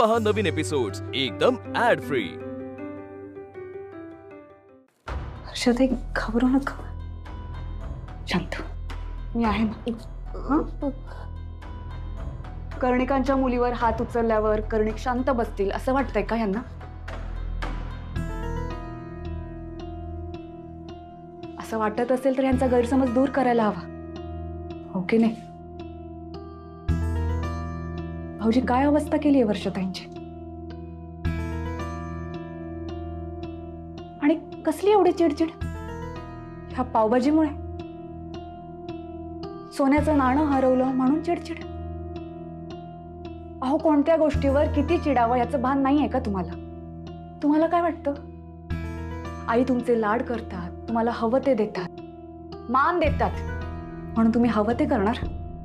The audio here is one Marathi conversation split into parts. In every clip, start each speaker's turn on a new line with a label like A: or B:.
A: पहा नवीन एपिसोड्स एकदम ऍड फ्री।
B: हर्षदे घाबरू नका, शांत मी आहे ना। कर्णिकांच्या मुलीवर हात उचलल्यावर कर्णिक शांत बसतील असं वाटतंय का यांना? असं वाटत असेल तर यांचा गैरसमज दूर करायला हवा, हो की नाही? भाऊजी काय अवस्था केली आहे वर्षताईंची, आणि कसली एवढी चिडचिड ह्या पावभाजीमुळे? सोन्याचं नाणं हरवलं म्हणून चिडचिड? अहो कोणत्या गोष्टीवर किती चिडावं याचं भान नाहीये का तुम्हाला? तुम्हाला काय वाटतं? आई तुमचे लाड करतात, तुम्हाला हवं ते देतात, मान देतात, म्हणून तुम्ही हवं ते करणार?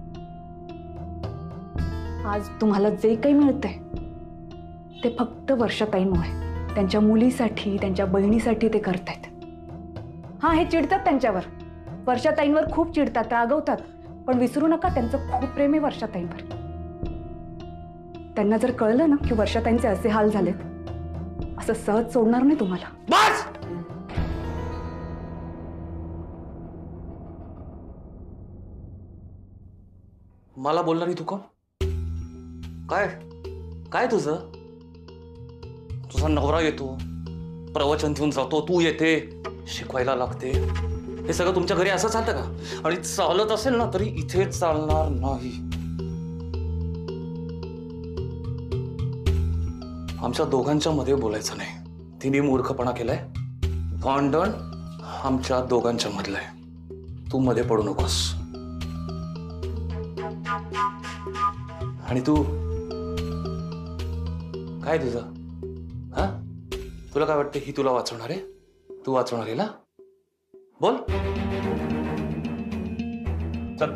B: आज तुम्हाला जे काही मिळतंय ते फक्त वर्षताईंमुळे, त्यांच्या मुलीसाठी, त्यांच्या बहिणीसाठी ते करतायत। हा, हे चिडतात त्यांच्यावर, वर्षताईंवर खूप चिडतात, रागवतात, पण विसरू नका त्यांचं खूप प्रेम आहे वर्षताईंवर। त्यांना जर कळलं ना की वर्षताईंचे असे हाल झालेत, असं सहज सोडणार नाही तुम्हाला।
C: बस! मला बोलणार नाही तू कोण? काय काय तुझा नवरा येतो, प्रवचन घेऊन जातो, तू येते, शिकवायला लागते, हे सगळं तुमच्या घरी असं चालतं का? आणि चालत असेल ना तरी इथे चालणार नाही। आमच्या दोघांच्या मध्ये बोलायचं नाही। तिने मूर्खपणा केलाय, भांडण आमच्या दोघांच्या मधलं आहे, तू मध्ये पडू नकोस। आणि तू काय तुझं, हा? तुला काय वाटतं ही तुला वाचवणार आहे? तू वाचवणार आहे ना? बोल चल।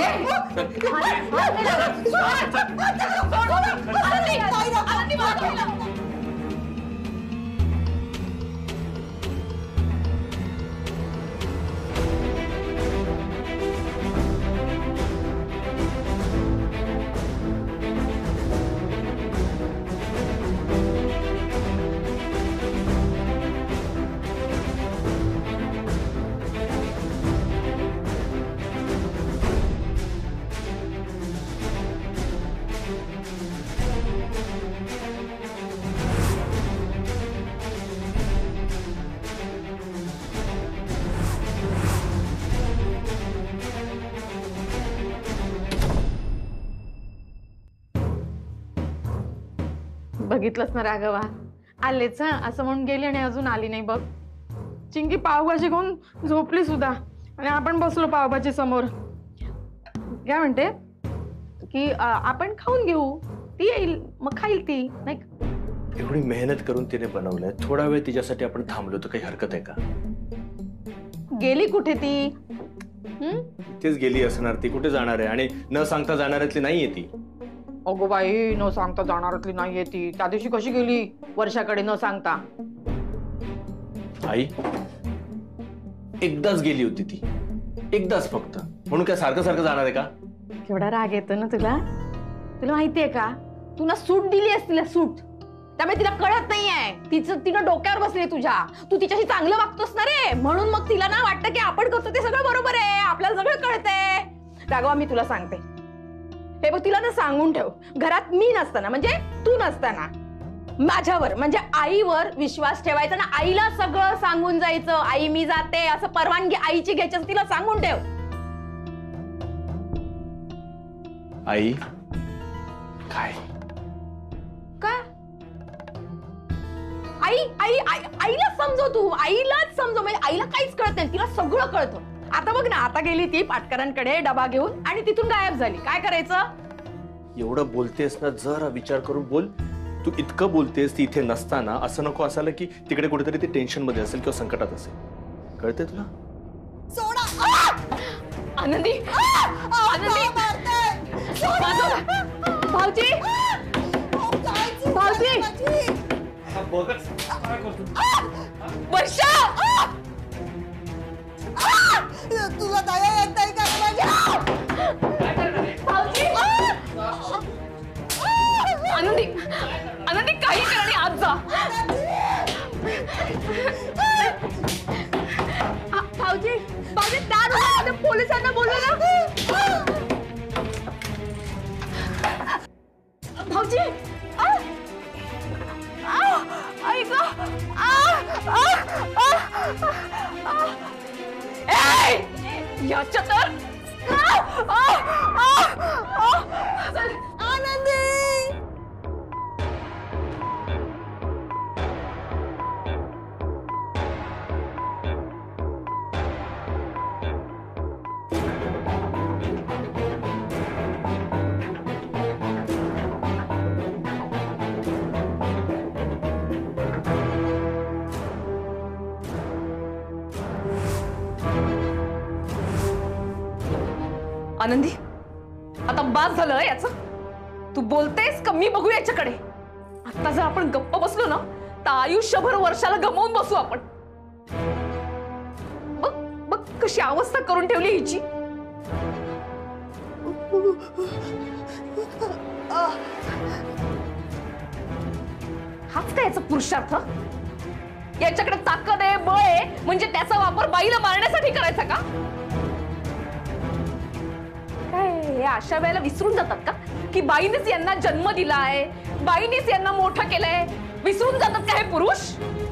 D: बघितलंस ना राघवा, आलेच हा असं म्हणून गेली आणि अजून आली नाही बघ। चिंकी पावभाजी खाऊन झोपली सुद्धा आणि आपण बसलो पावभाजी समोर। काय म्हणते की आपण खाऊन घेऊ, ती येईल मग खाईल ती, नाही का?
E: एवढी मेहनत करून तिने बनवलंय, थोडा वेळ तिच्यासाठी आपण थांबलो तर काही हरकत आहे का?
D: गेली कुठे ती?
E: तेच गेली असणार, ती कुठे जाणार आहे? आणि न सांगता जाणाऱ्यातली नाहीये ती।
D: अगो बाई, न सांगता जाणारातली नाहीये ती। त्या दिवशी कशी गेली वर्षाकडे न सांगता?
E: आई एकदाच गेली होती ती, एकदाच फक्त, म्हणून काय सारखं सारखं जाणार आहे का?
D: केवढा राग येतो ना तुला? तुला माहितीये का, तू ना सूट दिली आहेस तिला, सूट, त्यामुळे तिला कळत नाहीये, तिनं डोक्यावर बसली तुझ्या, तू तिच्याशी चांगलं वागतोस ना रे, म्हणून मग तिला ना वाटतं की आपण करतो ते सगळं बरोबर आहे, आपल्याला सगळं कळतंय। राघवा मी तुला सांगते, हे बघ, तिला ना सांगून ठेव, घरात मी नसताना, म्हणजे तू नसताना माझ्यावर म्हणजे आईवर विश्वास ठेवायचा ना, आईला सगळं सांगून जायचं, आई मी जाते असं परवानगी आईची घ्यायची, तिला सांगून ठेव।
E: आई काय
D: काय आई आई आईला समजव, तू आईलाच समजव, म्हणजे आईला काहीच कळत नाही, तिला सगळं कळतं। आता बघ ना, आता गेली ती पाटकरांकडे डबा घेऊन आणि तिथून गायब झाली, काय करायचं?
E: एवढं बोलतेस ना, जरा विचार करून बोल। तू इतकं बोलतेस ती इथे नसताना, असं नको असायला की तिकडे कुठेतरी ती टेन्शन मध्ये असेल किंवा संकटात असेल, कळते तुला?
D: आनंदी, आनंदी, भाऊजी, भाऊजी, वर्षा,
F: तुला दया येत नाही का माझ्या?
D: भाऊजी, आनंदी, पोलिसांना बोललो ना. भाऊजी ऐक याच्या तर
F: आनंदी
D: आनंदी आता बास झालं याच. तू बोलतेस का मी बघू याच्याकडे. आता जर आपण गप्प बसलो ना तर आयुष्यभर वर्षाला गमावून बसू आपण. बघ बघ कशी अवस्था करून ठेवली हिची. हाच काय याचा पुरुषार्थ. याच्याकडे ताकद आहे बळ आहे म्हणजे त्याचा वापर बाईला मारण्यासाठी करायचा का. हे अशा वेळेला विसरून जातात का की बाईनेच यांना जन्म दिलाय, बाईनेच यांना मोठं केलंय. विसरून जातात का हे पुरुष.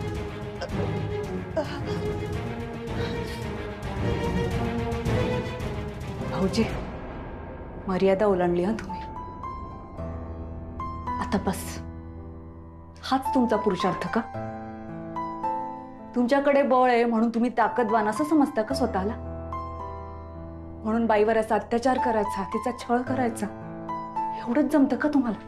B: भाऊजी मर्यादा ओलांडली हा तुम्ही. आता बस. हाच तुमचा पुरुषार्थ का. तुमच्याकडे बळ आहे म्हणून तुम्ही ताकदवान असं समजता का स्वतःला. म्हणून बाईवर असा अत्याचार करायचा, तिचा छळ करायचा, एवढंच जमतं का तुम्हाला.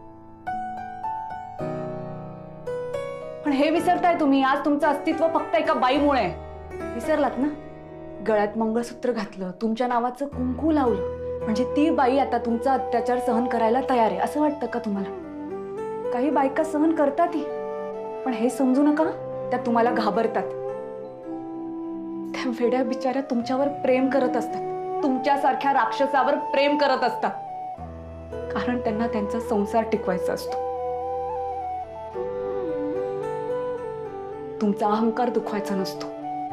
B: पण हे विसरताय तुम्ही. आज तुमचं अस्तित्व फक्त एका बाईमुळे. विसरलात ना. गळ्यात मंगळसूत्र घातलं, तुमच्या नावाचं कुंकू लावलं म्हणजे ती बाई आता तुमचा अत्याचार सहन करायला तयार आहे असं वाटतं का तुम्हाला. काही बायका सहन करतात पण हे समजू नका त्या तुम्हाला घाबरतात. त्या वेड्या बिचाऱ्या तुमच्यावर प्रेम करत असतात, तुमच्यासारख्या राक्षसावर प्रेम करत असतात. कारण त्यांना त्यांचा संसार टिकवायचा असतो. तुमचा अहंकार दुखवायचा नसतो.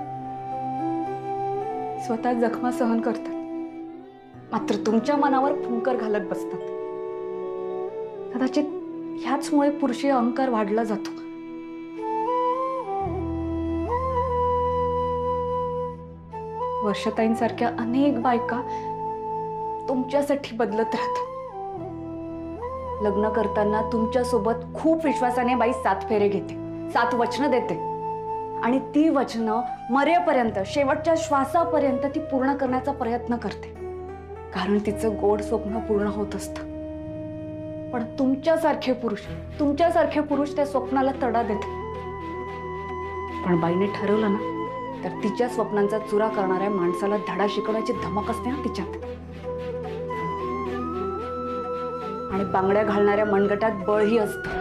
B: स्वतः जखमा सहन करतात मात्र तुमच्या मनावर फुंकर घालत बसतात. कदाचित ह्याचमुळे पुरुषी अहंकार वाढला जातो. वर्षाताईंसारख्या अनेक बायका तुमच्यासाठी बदलत राहतात. लग्न करताना तुमच्या सोबत खूप विश्वासाने बाई 7 फेरे घेते, 7 वचनं देते आणि ती वचनं मरेपर्यंत, शेवटच्या श्वासापर्यंत ती पूर्ण करण्याचा प्रयत्न करते. कारण तिचं गोड स्वप्न पूर्ण होत असतं. पण तुमच्यासारखे पुरुष त्या स्वप्नाला तडा देते. पण बाईने ठरवलं ना तर तिच्या स्वप्नांचा चुरा करणाऱ्या माणसाला धडा शिकवण्याची धमक असते ना तिच्यात. आणि बांगड्या घालणाऱ्या मनगटात बळही असतं.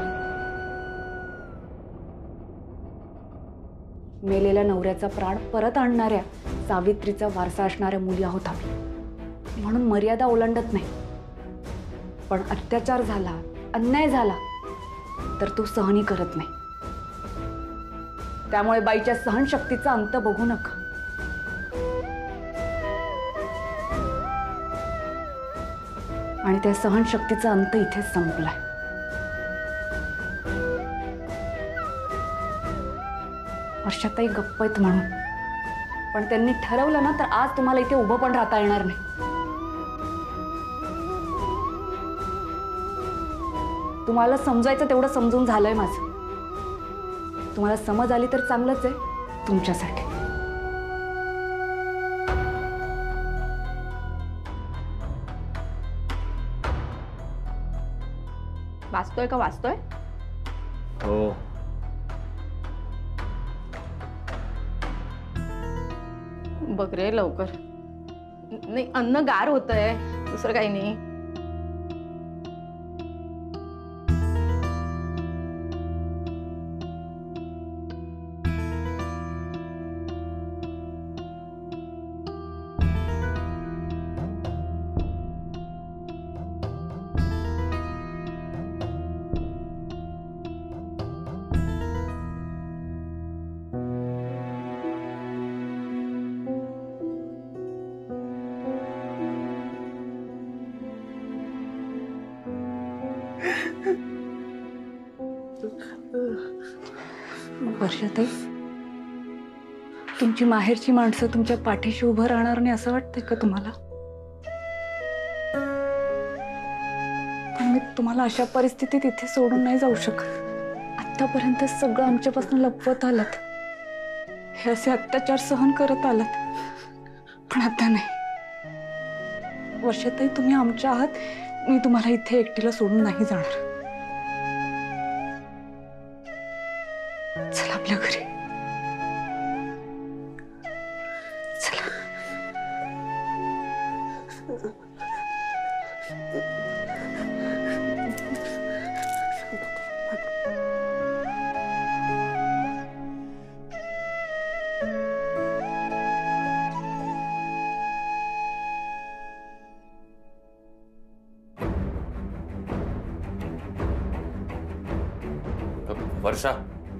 B: मेलेल्या नवऱ्याचा प्राण परत आणणाऱ्या सावित्रीचा वारसा असणाऱ्या मुली आहोत आम्ही. म्हणून मर्यादा ओलांडत नाही. पण अत्याचार झाला, अन्याय झाला तर तो सहनही करत नाही. त्यामुळे बाईच्या सहनशक्तीचा अंत बघू नका. आणि त्या सहनशक्तीचा अंत इथेच संपलाय. वर्षाताई गप्प आहेत म्हणून. पण त्यांनी ठरवलं ना तर आज तुम्हाला इथे उभं पण राहता येणार नाही. तुम्हाला समजायचं तेवढं समजून झालंय माझं. तुम्हाला समज आली तर चांगलंच आहे तुमच्यासाठी.
D: वाचतोय का वाचतोय.
E: हो
D: बघ रे लवकर. नाही अन्न गार होतंय, दुसरं काही नाही.
B: वर्षाताई, तुमची माहेरची माणसं तुमच्या पाठीशी उभं राहणार नाही असं वाटतंय का तुम्हाला? पण मी तुम्हाला अशा परिस्थितीत इथे सोडून नाही जाऊ शकत. आतापर्यंत सगळं आमच्यापासून लपवत आलात, हे असे अत्याचार सहन करत आलात, पण आता नाही. वर्षाताई, तुम्ही आमच्या आहात, मी तुम्हाला इथे एकटीला सोडून नाही जाणार. चला आपल्या घरी. चला.
C: वर्षा,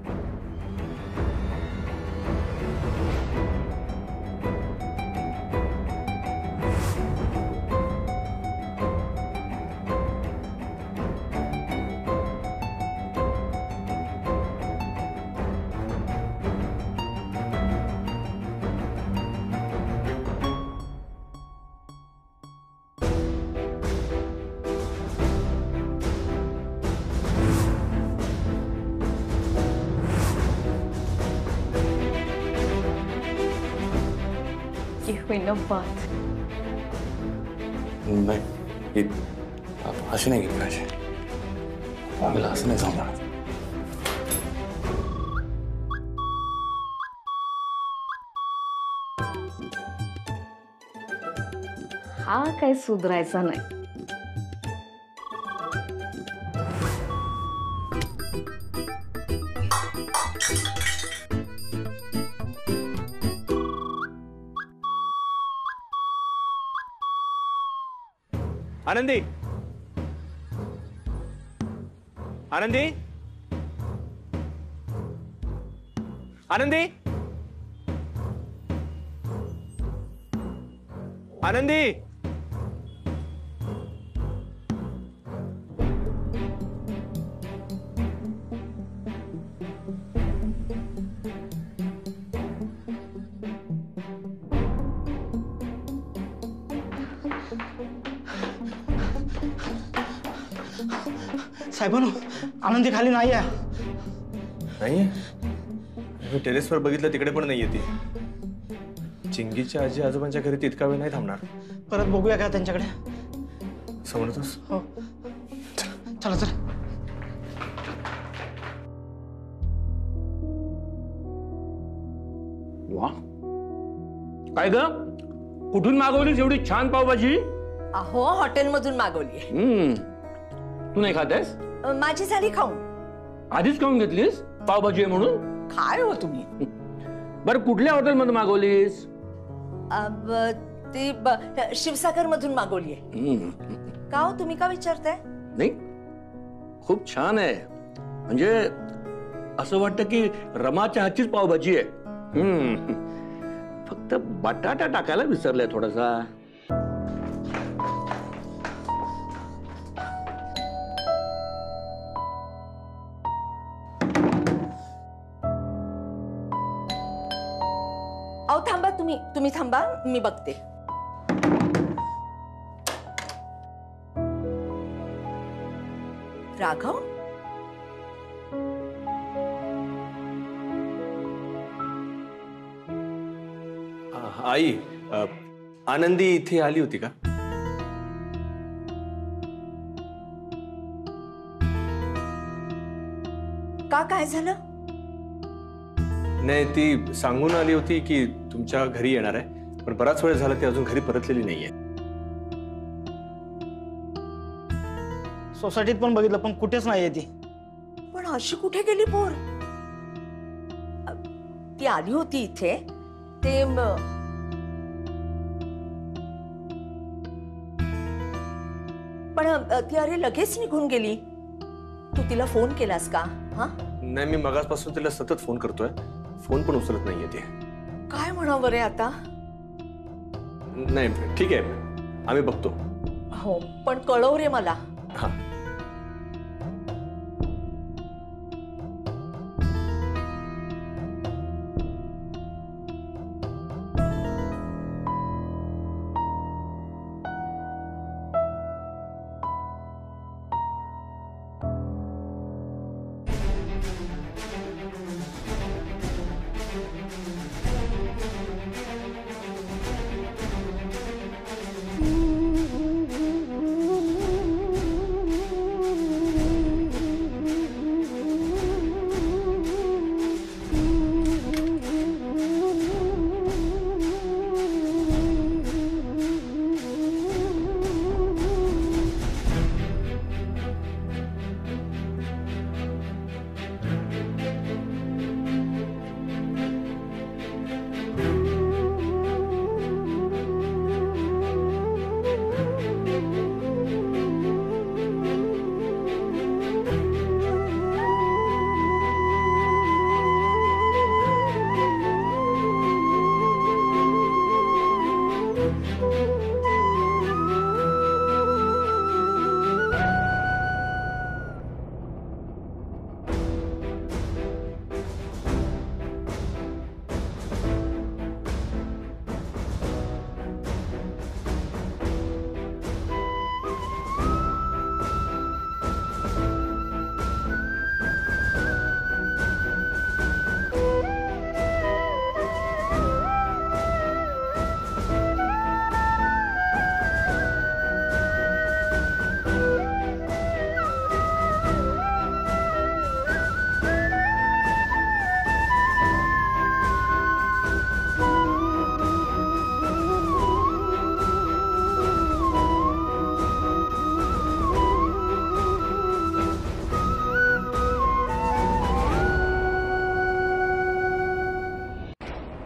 B: ये होईन बात.
C: नाही, अशी नाही गेली पाहिजे. मला असं नाही जमणार.
B: हा काही सुधारायचा नाही.
E: आनंदी, आनंदी, आनंदी, आनंदी.
G: साहेबांनो, आनंदी खाली नाही आहे.
E: नाहीये? मी टेरेसवर बघितलं, तिकडे पण नाहीये ती. चिंगीच्या आजी आजोबांच्या घरी तितका वेळ नाही थांबणार.
G: परत बघूया का त्यांच्याकडे?
E: समजतोस?
G: हो, चला चला.
H: वा, काय ग, कुठून मागवलीस एवढी छान पावभाजी?
F: अहो, हॉटेलमधून मागवली.
H: तू नाही खातेस?
F: माझी झाली खाऊन.
H: आधीच खाऊन घेतलीस पावभाजी आहे म्हणून?
F: काय हो तुम्ही?
H: बरं, कुठल्या हॉटेलमध्ये मागवलीस?
F: ती शिवसागर मधून मागवली. का हो, तुम्ही का विचारताय?
H: नाही, खूप छान आहे. म्हणजे असं वाटतं की रमाच्या हातचीच पावभाजी आहे. फक्त बटाटा टाकायला विसरलाय थोडासा.
F: अहो थांबा, तुम्ही थांबा, मी बघते. राघव,
E: आई, आनंदी इथे आली होती का?
F: का, काय झालं?
E: नाही, ती सांगून आली होती की तुमच्या घरी येणार आहे, पण बराच वेळ झाला ती अजून घरी परतलेली नाहीये.
G: सोसायटीत पण बघितलं, पण कुठेच नाहीये ती.
F: पण अशी कुठे गेली पोर? ती आली होती इथे, ते पण ती अरे लगेच निघून गेली. तू तिला फोन केलास का? हा,
E: नाही, मी मगाचपासून तिला सतत फोन करतोय, फोन पण उचलत नाहीये ती.
F: काय म्हणावं रे आता?
E: नाही, ठीक आहे, आम्ही बघतो.
F: हो, पण कळव रे मला.
E: हा.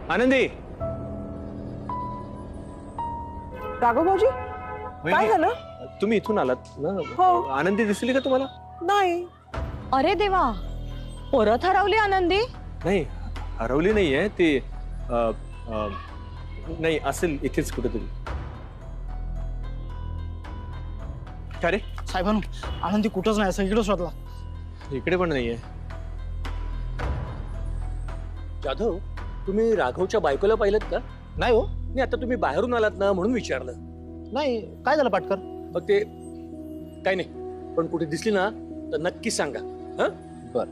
E: आनंदी
I: राघव भाऊजी काय झालं?
E: तुम्ही इथून आलात ना?
I: हो.
E: आनंदी दिसली का तुम्हाला?
I: नाही.
D: अरे देवा, परत हरवली आनंदी?
E: नाही, हरवली नाहीये ती. नाही, असेल इथेच कुठेतरी. का रे?
G: साहेबांनो, आनंदी कुठंच नाही, सगळीकडे शोधला.
E: इकडे पण नाहीये.
H: जाधव, तुम्ही राघवच्या बायकोला पाहिलं का?
G: नाही हो.
H: नाही, आता तुम्ही बाहेरून आलात ना म्हणून विचारलं.
G: नाही, काय झालं पाटकर?
H: मग ते काय नाही, पण कुठे दिसली ना तर नक्की सांगा. हा,
E: बर.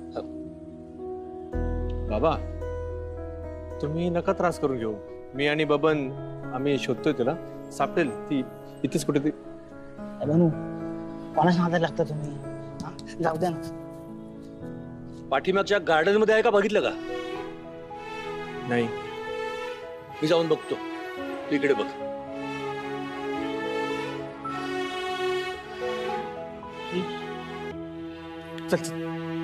E: बाबा, तुम्ही नका त्रास करून घेऊ. मी आणि बबन आम्ही शोधतोय तिला. सापडेल ती इथेच कुठेतरी.
G: साहेबांनो, कोणाच्या नादाला लागता तुम्ही? हा, जाऊ द्या ना.
H: पाठीमागच्या गार्डन मध्ये आहे का, बघितलं का?
E: नाही.
H: मी जाऊन बघतो. इकडे बघ.
E: चल चल.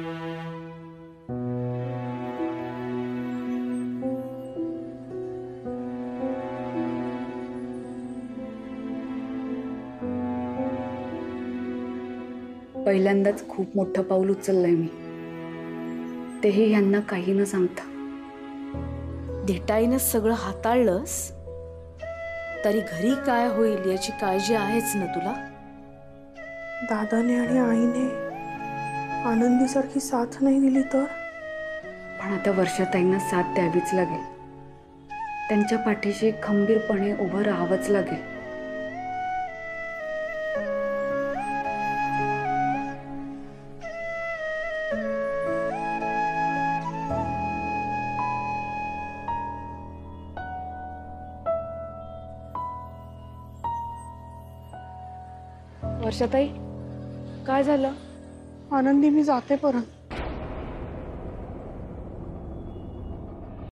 B: पहिल्यांदाच खूप मोठं पाऊल उचललंय मी, तेही ह्यांना काही न सांगता.
J: धिटाईनं सगळं हाताळलंस तरी घरी काय होईल याची काळजी आहेच ना तुला.
I: दादाने आणि आईने आनंदीसारखी साथ नाही दिली तर?
B: पण आता वर्षाताईंना साथ द्यावीच लागेल. त्यांच्या पाठीशी खंबीरपणे उभं राहावंच लागेल. वर्षाताई, काय झालं?
I: आनंदी, मी जाते परत.